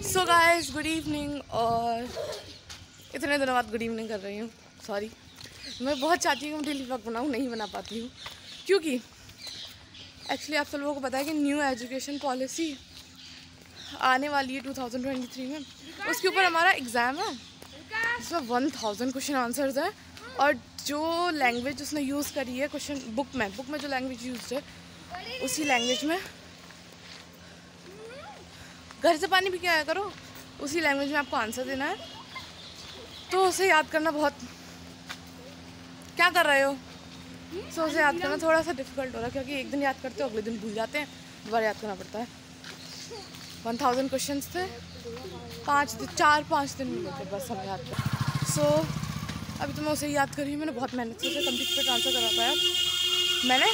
So guys good evening. और इतने दिनों बाद गुड इवनिंग कर रही हूँ। सॉरी, मैं बहुत चाहती हूँ डेली व्लॉग बनाऊँ, नहीं बना पाती हूँ क्योंकि एक्चुअली आप सब लोगों को पता है कि न्यू एजुकेशन पॉलिसी आने वाली है 2023 में। उसके ऊपर हमारा एग्ज़ाम है जिसमें 1000 क्वेश्चन आंसर्स हैं और जो लैंग्वेज उसने यूज़ करी है क्वेश्चन बुक में जो लैंग्वेज यूज है उसी लैंग्वेज में, घर से पानी पी के आया करो, उसी लैंग्वेज में आपको आंसर देना है। तो उसे याद करना बहुत, क्या कर रहे हो? सो उसे याद करना थोड़ा सा डिफिकल्ट हो रहा है क्योंकि एक दिन याद करते हो अगले दिन भूल जाते हैं, दोबारा याद करना पड़ता है। 1000 क्वेश्चन थे, 4-5 दिन मिले थे बस हमें याद कर। सो अभी तो मैं उसे याद कर रही हूँ। मैंने बहुत मेहनत से उसे कंप्यूटर पे ट्रांसफ़र करा पाया मैंने।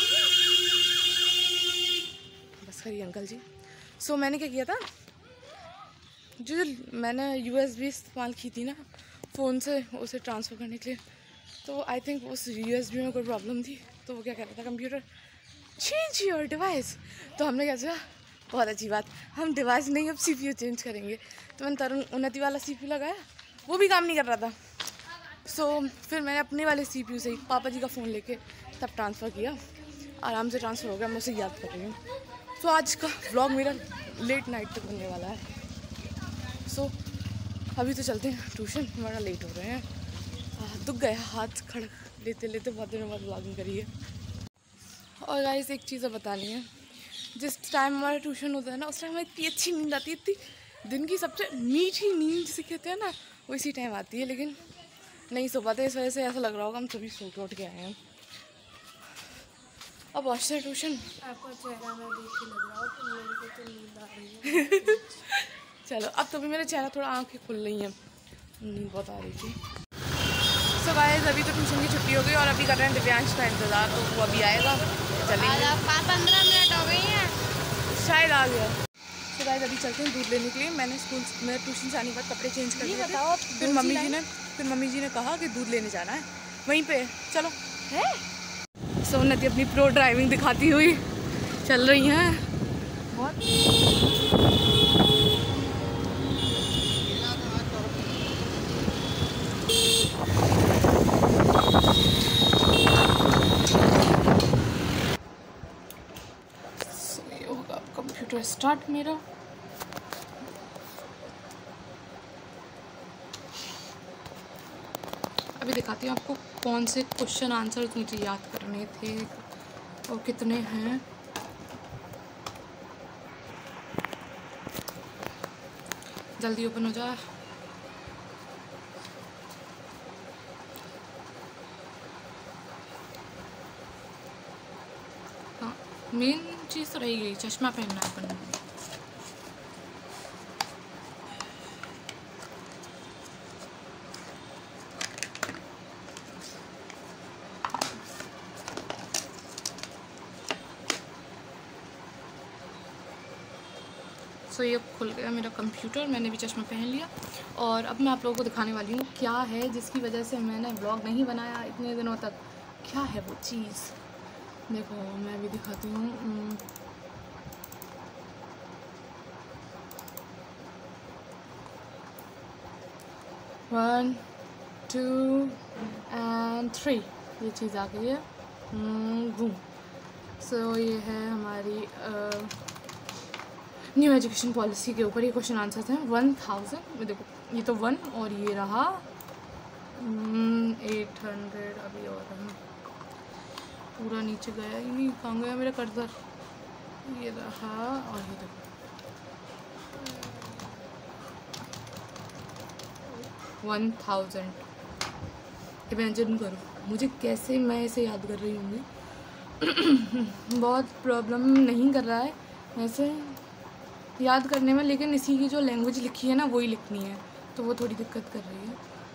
बस करिए अंकल जी। सो मैंने क्या किया था, जो मैंने USB इस्तेमाल की थी ना फ़ोन से उसे ट्रांसफ़र करने के लिए, तो आई थिंक उस USB में कोई प्रॉब्लम थी। तो वो क्या कह रहा था, कंप्यूटर चेंज योर डिवाइस। तो हमने क्या किया, बहुत अच्छी बात, हम डिवाइस नहीं अब CPU चेंज करेंगे। तो मैंने तरुण उन्नति वाला CPU लगाया, वो भी काम नहीं कर रहा था। सो फिर मैंने अपने वाले CPU से ही पापा जी का फ़ोन लेके तब ट्रांसफ़र किया, आराम से ट्रांसफ़र हो गया। मैं उसे याद कर रही हूँ। सो आज का व्लॉग मेरा लेट नाइट तक बनने वाला है। सो अभी तो चलते हैं ट्यूशन, हमारा लेट हो रहे हैं। दुख गया हाथ खड़क लेते लेते, बहुत दिनों बाद व्लॉगिंग करी है। और गाइस एक चीज़ बतानी है, जिस टाइम हमारा ट्यूशन होता है ना उस टाइम हमें इतनी अच्छी नींद आती है, इतनी दिन की सबसे मीठी नींद जिसे कहते हैं ना, वो इसी टाइम आती है। लेकिन नहीं सो पाते, इस वजह से ऐसा लग रहा होगा हम सभी सो के उठ के आए हैं। अब पहुँचते हैं ट्यूशन। आपका चेहरा मैं देख के लग रहा हूँ कि मेरे को तो नींद आ रही है। चलो अब तो भी मेरा चेहरा थोड़ा आँखें खुल रही हैं, नींद बहुत आ रही थी। सो गाइस अभी तो ट्यूशन की छुट्टी हो गई और अभी कर रहे हैं दिव्यांश का इंतज़ार, तो वो अभी आएगा, चलेंगे। 15 मिनट हो गई हैं, शायद आ गया। तो गाइस अभी चलते हैं दूध लेने के लिए। मैंने ट्यूशन से आने के बाद कपड़े चेंज कर दिए थे। फिर मम्मी जी ने कहा कि दूध लेने जाना है वहीं पे, चलो है। सो उन्नति अपनी प्रो ड्राइविंग दिखाती हुई चल रही हैं बहुत। ये होगा कंप्यूटर स्टार्ट मेरा। अभी दिखाती हूँ आपको कौन से क्वेश्चन आंसर मुझे याद करने थे और कितने हैं। जल्दी ओपन हो जाए। हाँ, मेन चीज़ तो रही गई, चश्मा पहनना है अपन। सो ये खुल गया मेरा कंप्यूटर, मैंने भी चश्मा पहन लिया। और अब मैं आप लोगों को दिखाने वाली हूँ क्या है जिसकी वजह से मैंने ब्लॉग नहीं बनाया इतने दिनों तक। क्या है वो चीज़, देखो मैं भी दिखाती हूँ। वन, 2 and 3 ये चीज़ आ गई है। बूम। सो ये है हमारी न्यू एजुकेशन पॉलिसी के ऊपर ये क्वेश्चन आंसर्स हैं। 1000 में देखो, ये तो 1 और ये रहा 800। अभी और पूरा नीचे गया ही नहीं, कहाँ गया मेरा कर्सर, ये रहा। और ये देखो 1000। इमेजिन करो मुझे कैसे मैं इसे याद कर रही होंगी। बहुत प्रॉब्लम नहीं कर रहा है वैसे याद करने में, लेकिन इसी की जो लैंग्वेज लिखी है ना वही लिखनी है, तो वो थोड़ी दिक्कत कर रही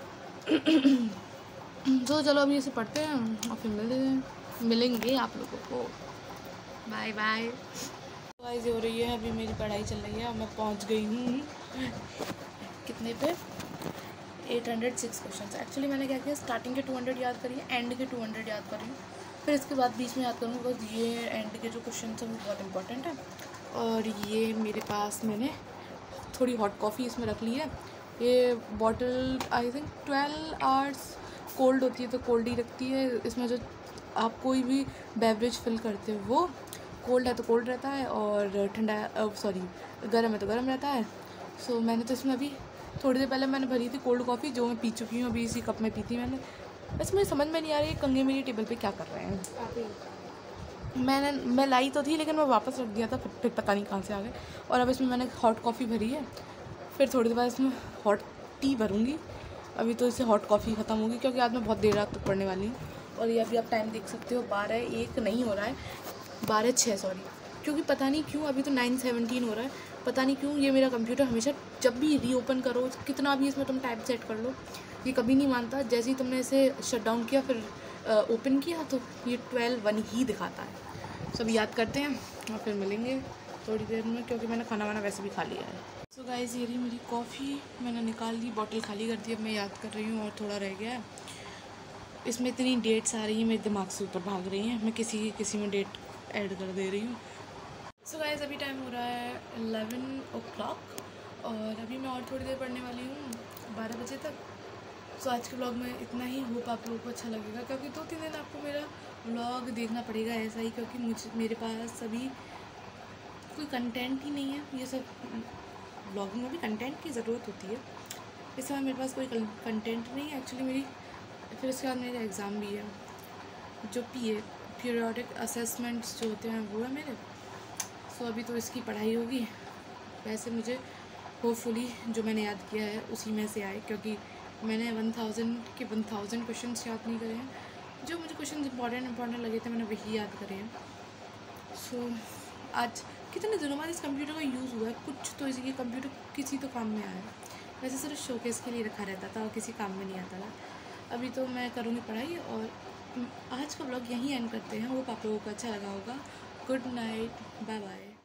है। तो चलो अभी इसे पढ़ते हैं और फिर मिलेंगे आप लोगों को। Bye bye. गाइस हो रही है, अभी मेरी पढ़ाई चल रही है और मैं पहुंच गई हूँ कितने पे, 806 क्वेश्चन। एक्चुअली मैंने क्या किया, स्टार्टिंग के 200 याद करिए, एंड के 200 याद कर रही हूँ, फिर इसके बाद बीच में याद करूँगी बिकॉज ये एंड के जो क्वेश्चन हैं वो बहुत इंपॉर्टेंट है। और ये मेरे पास मैंने थोड़ी हॉट कॉफ़ी इसमें रख ली है। ये bottle I think 12 hours cold होती है, तो कोल्ड ही रखती है। इसमें जो आप कोई भी बेवरेज फिल करते हो वो कोल्ड है तो कोल्ड रहता है, और ठंडा सॉरी गर्म है तो गर्म रहता है। सो मैंने तो इसमें अभी थोड़ी देर पहले मैंने भरी थी कोल्ड कॉफ़ी, जो मैं पी चुकी हूँ, अभी इसी कप में पी थी मैंने। बस मुझे समझ में नहीं आ रही है कंगे मेरी टेबल पे क्या कर रहे हैं। मैं लाई तो थी, लेकिन मैं वापस रख दिया था, फिर पता नहीं कहाँ से आ गए। और अब इसमें मैंने हॉट कॉफ़ी भरी है, फिर थोड़ी देर बाद इसमें हॉट टी भरूँगी। अभी तो इससे हॉट कॉफ़ी ख़त्म होगी, क्योंकि आज मैं बहुत देर रात तक पढ़ने वाली हूँ। और ये अभी आप टाइम देख सकते हो 12:01 नहीं हो रहा है, 12:06 सॉरी, क्योंकि पता नहीं क्यों अभी तो 9:17 हो रहा है। पता नहीं क्यों ये मेरा कंप्यूटर हमेशा जब भी रीओपन करो, कितना भी इसमें तुम टाइम सेट कर लो, ये कभी नहीं मानता। जैसे ही तुमने इसे शट डाउन किया फिर ओपन किया तो ये 12:01 ही दिखाता है। सब याद करते हैं और फिर मिलेंगे थोड़ी देर में, क्योंकि मैंने खाना वाना वैसे भी खा लिया है। सो गाइस, ये रही मेरी कॉफ़ी, मैंने निकाल ली, बॉटल खाली कर दी। अब मैं याद कर रही हूँ और थोड़ा रह गया है। इसमें इतनी डेट्स आ रही हैं, मेरे दिमाग से ऊपर भाग रही हैं, मैं किसी में डेट ऐड कर दे रही हूँ। सो गाइस, अभी टाइम हो रहा है 11 o'clock और अभी मैं और थोड़ी देर पढ़ने वाली हूँ 12 बजे तक। सो आज के व्लॉग में इतना ही। होप आप लोगों को अच्छा लगेगा, क्योंकि 2-3 दिन आपको मेरा व्लॉग देखना पड़ेगा ऐसा ही, क्योंकि मेरे पास अभी कोई कंटेंट ही नहीं है। ये सब व्लॉगिंग में भी कंटेंट की ज़रूरत होती है, इस समय मेरे पास कोई कंटेंट नहीं है एक्चुअली मेरी। फिर उसके बाद मेरा एग्ज़ाम भी है, जो पीरियोडिक असेसमेंट्स जो होते हैं वो है मेरे। सो अभी तो इसकी पढ़ाई होगी। वैसे मुझे होपफुली जो मैंने याद किया है उसी में से आए, क्योंकि मैंने 1000 क्वेश्चन याद नहीं करे हैं। जो मुझे क्वेश्चन इंपॉर्टेंट लगे थे मैंने वही याद करे हैं। सो आज कितने दिनों बाद इस कंप्यूटर का यूज़ हुआ है, कुछ तो इसी कंप्यूटर किसी तो काम में आया है। वैसे सिर्फ शोकेस के लिए रखा रहता था और किसी काम में नहीं आता था। अभी तो मैं करूँगी पढ़ाई, और आज का व्लॉग यहीं एंड करते हैं। होप आप लोगों को अच्छा लगा होगा। Good night, bye bye.